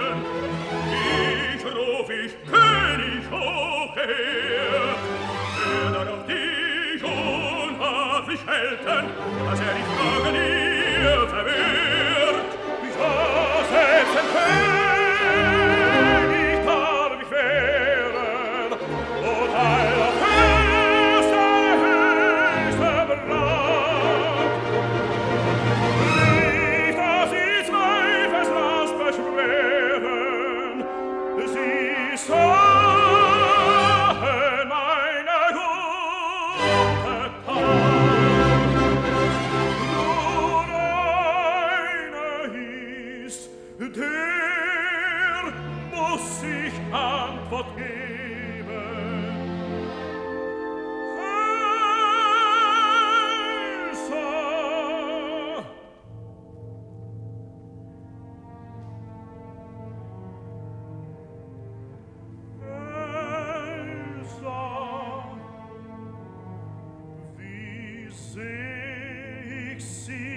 Ich ruf ich König hoch her, der doch dich unartlich halten, als die Frage dir verwehrt. Ich war selbst ein König, darf ich wehren, und aller höchste Belag. Nicht, dass sie Zweifelslast beschweren, sie sahen meine gute Tat. Nur einer hieß, der muss sich Antwort geben. Elsa, wie seh ich sie